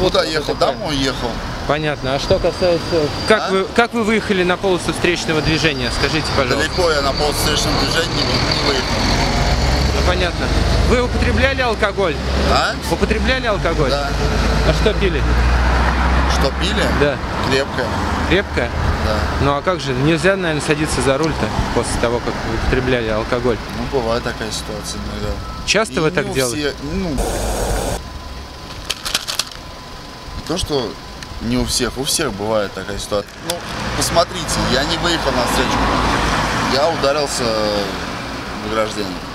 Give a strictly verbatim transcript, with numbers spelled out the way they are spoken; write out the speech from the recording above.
Куда ехал? Домой ехал. Понятно. А что касается... Как, А? вы, как вы выехали на полосу встречного движения? Скажите, пожалуйста. Далеко я на полосу встречного движения не выехал. Ну, понятно. Вы употребляли алкоголь? А? Употребляли алкоголь? Да. А что пили? Что пили? Да. Крепкое. Крепкое? Да. Ну а как же? Нельзя, наверное, садиться за руль-то после того, как вы употребляли алкоголь. Ну, бывает такая ситуация иногда. Часто И вы не так у делаете? все- ну, то, что не у всех, у всех бывает такая ситуация. Ну, посмотрите, я не выехал на встречу. Я ударился в ограждение.